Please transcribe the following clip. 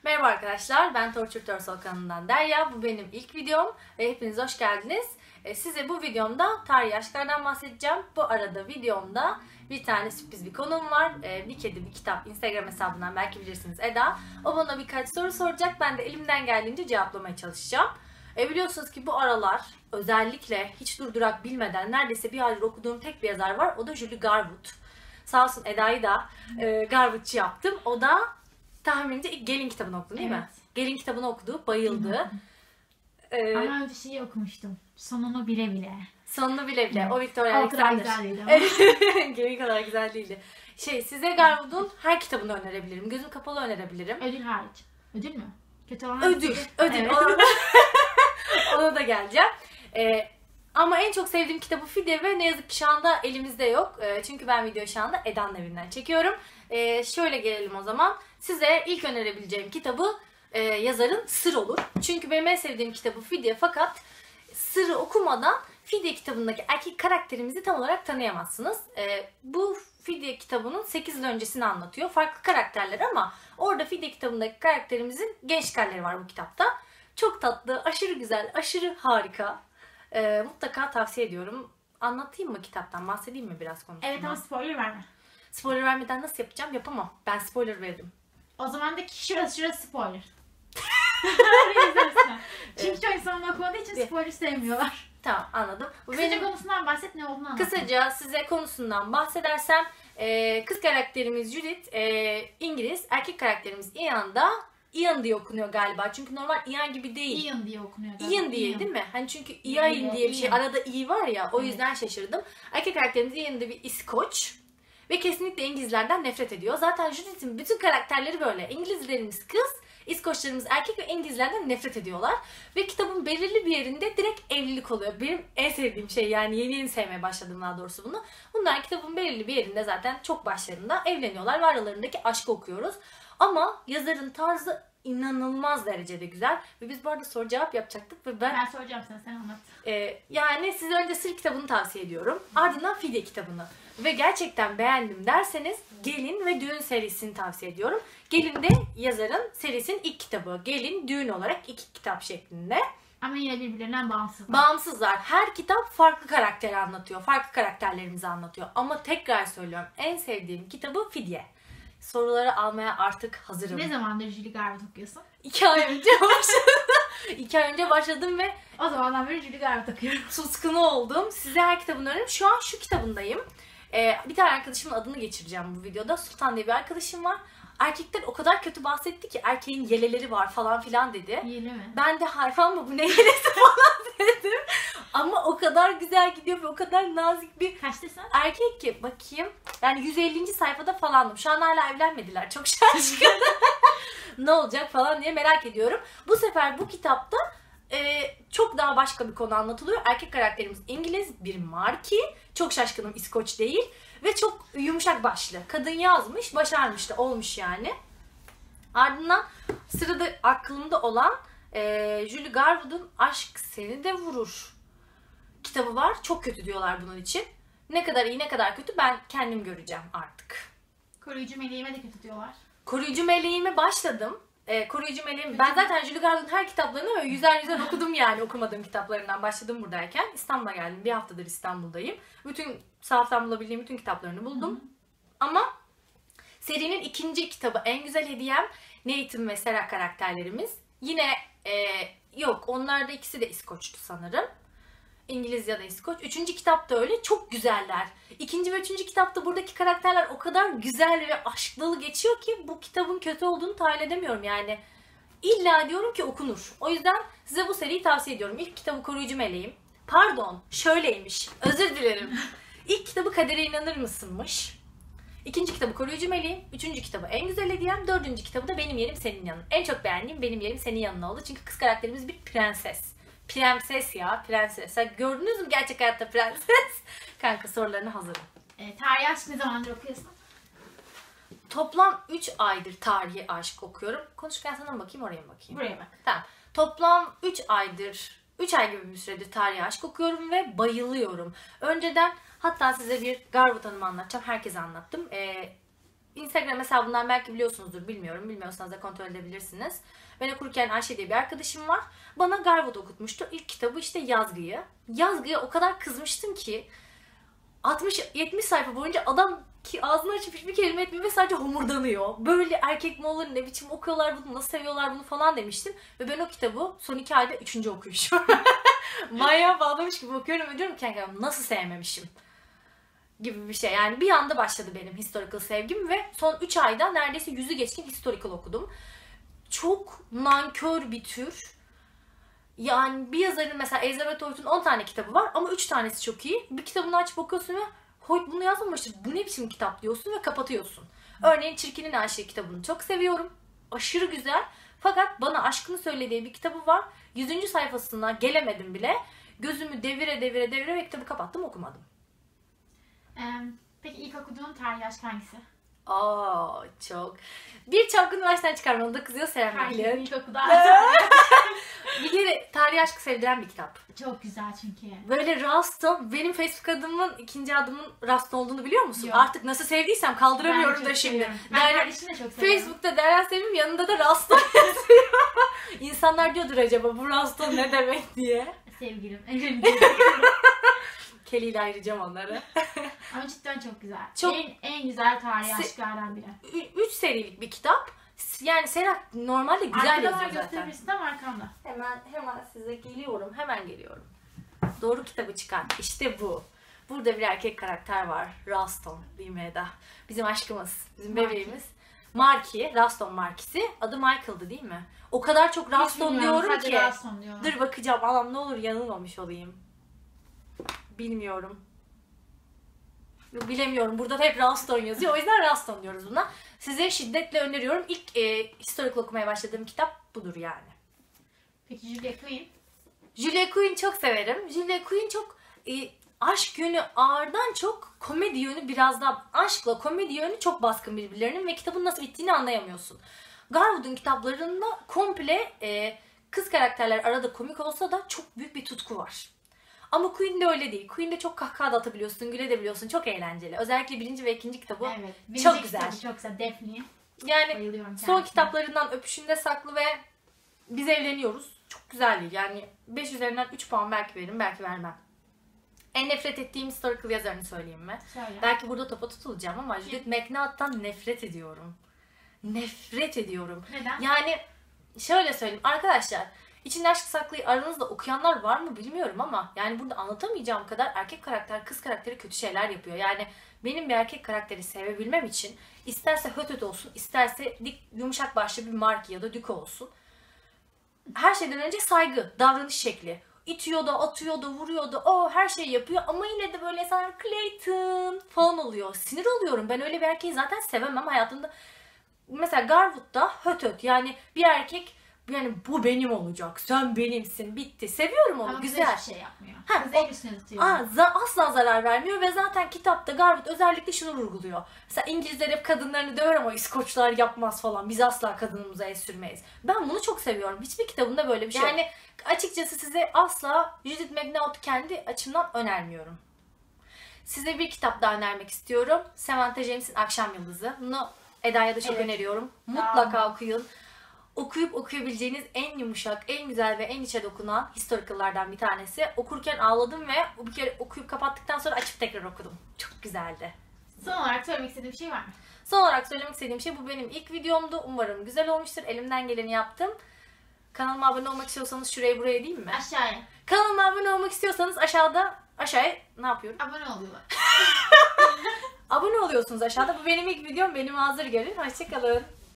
Merhaba arkadaşlar, ben Torture Törsol kanalından Derya. Bu benim ilk videom ve hepiniz hoş geldiniz. Size bu videomda tarihi aşklardan bahsedeceğim. Bu arada videomda bir tane sürpriz bir konuğum var. Bir kedi bir kitap Instagram hesabından belki bilirsiniz, Eda. O bana birkaç soru soracak. Ben de elimden geldiğince cevaplamaya çalışacağım. Biliyorsunuz ki bu aralar özellikle hiç durdurak bilmeden neredeyse bir aydır okuduğum tek bir yazar var. O da Julie Garwood. Sağ olsun Eda'yı da Garwood'cu yaptım. O da tahminimce ilk Gelin kitabını okudu değil mi? Gelin kitabını okudu, bayıldı. Ama bir şeyi okumuştum. Sonunu bile bile. Sonunu bile bile. Evet. O Victoria Alexander. Güzel değildi ama. Gelin kadar güzel değildi. Size Garwood'un her kitabını önerebilirim. Gözüm kapalı önerebilirim. Ödül hariç. Ödül mü? Kötü olan Ödül. Evet. Ona da geleceğim. Ama en çok sevdiğim kitabı Fidye ve ne yazık ki şu anda elimizde yok. Çünkü ben videoyu şu anda Eda'nın evinden çekiyorum. Şöyle gelelim o zaman. Size ilk önerebileceğim kitabı yazarın Sır olur. Çünkü benim en sevdiğim kitabı Fidye, fakat Sır'ı okumadan Fidye kitabındaki erkek karakterimizi tam olarak tanıyamazsınız. Bu Fidye kitabının 8 yıl öncesini anlatıyor. Farklı karakterler ama orada Fidye kitabındaki karakterimizin gençlik halleri var bu kitapta. Çok tatlı, aşırı güzel, aşırı harika. Mutlaka tavsiye ediyorum. Anlatayım mı kitaptan? Bahsedeyim mi biraz konusundan? Evet ama spoiler verme. Spoiler vermeden nasıl yapacağım? Yapamam. Ben spoiler veririm. O zaman da şurası spoiler. Öyle izlersin. Çünkü çoğu insan okumadığı için spoiler sevmiyorlar. Tamam, anladım. Kısaca konusundan bahset, ne olduğunu anlat. Kısaca size konusundan bahsedersem kız karakterimiz Judith İngiliz, erkek karakterimiz Ian diye okunuyor galiba. Çünkü normal Ian gibi değil. Ian diye okunuyor galiba. Ian diye değil mi? Hani çünkü Ian diye bir şey, arada i var ya, o yüzden şaşırdım. Erkek karakterimiz Ian de bir İskoç ve kesinlikle İngilizlerden nefret ediyor. Zaten Judith'in bütün karakterleri böyle. İngilizlerimiz kız, İskoçlarımız erkek ve İngilizlerden nefret ediyorlar. Ve kitabın belirli bir yerinde direkt evlilik oluyor. Benim en sevdiğim şey, yani yeni sevmeye başladım daha doğrusu bunu. Bunlar kitabın belirli bir yerinde zaten çok başlarında evleniyorlar ve aralarındaki aşkı okuyoruz. Ama yazarın tarzı inanılmaz derecede güzel. Ve biz bu arada soru cevap yapacaktık ve Ben soracağım sana, sen anlat. Yani size önce Sır kitabını tavsiye ediyorum. Ardından Fidye kitabını. Ve gerçekten beğendim derseniz Gelin ve Düğün serisini tavsiye ediyorum. Gelin de yazarın serisinin ilk kitabı. Gelin, Düğün olarak iki kitap şeklinde. Ama yine birbirlerinden bağımsızlar. Bağımsızlar. Her kitap farklı karakteri anlatıyor. Farklı karakterlerimizi anlatıyor. Ama tekrar söylüyorum, en sevdiğim kitabı Fidye. Soruları almaya artık hazırım. Ne zamandır Julie Garwood okuyorsun? 2 ay önce başladım. 2 ay önce başladım ve O zamandan beri Julie Garwood okuyorum. tutkunu oldum. Size her kitabını öneririm. Şu an şu kitabındayım. Bir tane arkadaşımın adını geçireceğim bu videoda. Sultan diye bir arkadaşım var. Erkekler o kadar kötü bahsetti ki erkeğin yeleleri var falan filan dedi. Yeli mi? Ben de hayvan mı bu, ne yelesi falan dedim. Ama o kadar güzel gidiyor ve o kadar nazik bir Kaçtasın? erkek ki, bakayım. Yani 150. sayfada falandım. Şu an hala evlenmediler. Çok şaşkın. Ne olacak falan diye merak ediyorum. Bu sefer bu kitapta çok daha başka bir konu anlatılıyor. Erkek karakterimiz İngiliz, bir Marquis. Çok şaşkınım, İskoç değil. Ve çok yumuşak başlı. Kadın yazmış, başarmış da olmuş yani. Ardından sırada aklımda olan Julie Garwood'un Aşk Seni de Vurur kitabı var. Çok kötü diyorlar bunun için. Ne kadar iyi, ne kadar kötü ben kendim göreceğim artık. Koruyucu meleğime de kötü diyorlar. Koruyucu Meleğime başladım. Koruyucu Meleğim. Ben zaten Julie Garwood'un her kitaplarını öyle yüzer okudum yani, okumadığım kitaplarından başladım buradayken. İstanbul'a geldim. Bir haftadır İstanbul'dayım. Bütün sahaftan bulabildiğim bütün kitaplarını buldum. Hı-hı. Ama serinin ikinci kitabı En Güzel Hediyem. Nathan ve Sarah karakterlerimiz. Yine yok, onlar da ikisi de İskoç'tu sanırım. İngiliz ya da İskoç. Üçüncü kitap da öyle. Çok güzeller. İkinci ve üçüncü kitapta buradaki karakterler o kadar güzel ve aşk dolu geçiyor ki bu kitabın kötü olduğunu tahayyül edemiyorum yani. İlla diyorum ki okunur. O yüzden size bu seriyi tavsiye ediyorum. İlk kitabı Koruyucu Meleğim. Pardon, şöyleymiş. Özür dilerim. İlk kitabı Kadere İnanır Mısınmış. İkinci kitabı Koruyucu Meleğim. Üçüncü kitabı En Güzel Hediyem. Dördüncü kitabı da Benim Yerim Senin Yanın. En çok beğendiğim Benim Yerim Senin Yanın oldu. Çünkü kız karakterimiz bir prenses. Prenses ya, prenses. Sen gördünüz mü gerçek hayatta prenses? Kanka, sorularına hazırım. Tarihi aşk ne zamandır okuyorsun? Toplam 3 aydır tarihi aşk okuyorum. Konuşurken sana mı bakayım, oraya mı bakayım? Buraya bak. Tamam. Toplam 3 aydır, 3 ay gibi bir süredir tarihi aşk okuyorum ve bayılıyorum. Önceden hatta size bir Garwood Hanım'ı anlatacağım. Herkese anlattım. Instagram hesabından belki biliyorsunuzdur, bilmiyorum. Bilmiyorsanız da kontrol edebilirsiniz. Ben okurken Ayşe diye bir arkadaşım var. Bana Garwood okutmuştu. İlk kitabı işte Yazgı'yı. Yazgı'ya o kadar kızmıştım ki 60-70 sayfa boyunca adam ki ağzını açıp hiçbir kelime etmiyor ve sadece homurdanıyor. Böyle erkek mi olur, ne biçim okuyorlar bunu, nasıl seviyorlar bunu falan demiştim. Ve ben o kitabı son 2 ayda 3. okuyuşum. Manyağa bağlamış gibi okuyorum ve diyorum ki nasıl sevmemişim gibi bir şey. Yani bir anda başladı benim historical sevgim ve son 3 ayda neredeyse 100'ü geçkin historical okudum. Çok nankör bir tür. Yani bir yazarın mesela Elizabeth Hoyt'un 10 tane kitabı var ama 3 tanesi çok iyi. Bir kitabını açıp okuyorsun ve Hoyt bunu yazmamıştır, bu ne biçim kitap diyorsun ve kapatıyorsun. Örneğin Çirkinin Aşığı kitabını çok seviyorum. Aşırı güzel. Fakat bana aşkını söylediği bir kitabı var. 100. sayfasına gelemedim bile. Gözümü devire ve kitabı kapattım, okumadım. Peki ilk okuduğun tarihi aşk hangisi? Çok. Birçok üniversiteden çıkarmalı da kızıyor Selam bilir. İlk okuduğun Bir kere tarihi aşkı sevdiren bir kitap. Çok güzel çünkü. Böyle Ralston, benim Facebook adımın ikinci adımın Ralston olduğunu biliyor musun? Yok. Artık nasıl sevdiysem kaldıramıyorum da şimdi. Ben kardeşini de çok seviyorum. Facebook'ta Derya Sevim yanında da Ralston yazıyor. İnsanlar diyordur acaba bu Ralston ne demek diye. Sevgilim. Kelly ile ayıracağım onları. Ama cidden çok güzel. Çok... En güzel tarihi aşklardan biri. 3 serilik bir kitap. Yani Serap normalde güzel Arkada yazıyor zaten. gösterebilirsin ama arkamda. Hemen size geliyorum. Hemen geliyorum. Doğru kitabı çıkar. İşte bu. Burada bir erkek karakter var. Ralston değil mi Eda? Bizim aşkımız. Bizim bebeğimiz. Marky. Ralston Marky'si. Adı Michael'dı değil mi? O kadar çok Ralston diyorum ki. Ralston diyorum. Dur bakacağım. Anam ne olur yanılmamış olayım. Bilmiyorum. Yok, bilemiyorum. Burada da hep Ralston yazıyor. O yüzden Ralston diyoruz buna. Size şiddetle öneriyorum. İlk historical okumaya başladığım kitap budur yani. Peki Julia Quinn? Julia Quinn çok severim. Julia Quinn çok aşk yönü ağırdan çok komedi yönü biraz daha, aşkla komedi yönü çok baskın birbirlerinin ve kitabın nasıl bittiğini anlayamıyorsun. Garwood'un kitaplarında komple kız karakterler arada komik olsa da çok büyük bir tutku var. Ama Queen'de öyle değil. Queen'de çok kahkaha da atabiliyorsun, gülebiliyorsun. Çok eğlenceli. Özellikle 1. ve 2. kitabı çok güzel. Çok güzel. Daphne. Yani son kitaplarından Öpüşünde Saklı ve Biz Evleniyoruz. Çok güzel değil. Yani 5 üzerinden 3 puan belki veririm, belki vermem. En nefret ettiğim historical yazarını söyleyeyim mi? Söyle. Belki burada topa tutulacağım ama Judith MacNaughton'dan nefret ediyorum. Nefret ediyorum. Neden? Yani şöyle söyleyeyim arkadaşlar. İçinde Aşk Saklı'yı aranızda okuyanlar var mı bilmiyorum ama yani burada anlatamayacağım kadar erkek karakter kız karakteri kötü şeyler yapıyor. Yani benim bir erkek karakteri sevebilmem için isterse hötöt olsun, isterse dik yumuşak başlı bir Marky ya da Duke olsun. Her şeyden önce saygı, davranış şekli. İtiyor da, atıyor da, vuruyor da, o her şeyi yapıyor ama yine de böyle sana Clayton falan oluyor. Sinir oluyorum. Ben öyle bir erkeği zaten sevemem hayatımda. Mesela Garwood'da hötöt, yani bir erkek yani bu benim olacak, sen benimsin, bitti. Seviyorum onu, ama güzel. hiçbir şey yapmıyor. Kız el üstüne tutuyor. Asla zarar vermiyor ve zaten kitapta Garwood özellikle şunu vurguluyor. Mesela İngilizler hep kadınlarını döver ama İskoçlar yapmaz falan. Biz asla kadınımıza el sürmeyiz. Ben bunu çok seviyorum. Hiçbir kitabında böyle bir şey yok. Yani açıkçası size asla Judith MacNaughton'u kendi açımdan önermiyorum. Size bir kitap daha önermek istiyorum. Samantha James'in Akşam Yıldızı. Bunu Eda'ya da çok öneriyorum. Mutlaka okuyun. Okuyup okuyabileceğiniz en yumuşak, en güzel ve en içe dokunan historical'lardan bir tanesi. Okurken ağladım ve bir kere okuyup kapattıktan sonra açıp tekrar okudum. Çok güzeldi. Son olarak söylemek istediğim bir şey var mı? Son olarak söylemek istediğim şey, bu benim ilk videomdu. Umarım güzel olmuştur. Elimden geleni yaptım. Kanalıma abone olmak istiyorsanız şuraya buraya değil mi? Aşağıya. Kanalıma abone olmak istiyorsanız aşağıya ne yapıyorum? Abone oluyorlar. Abone oluyorsunuz aşağıda. Bu benim ilk videom. Benim hazır görün. Hoşçakalın.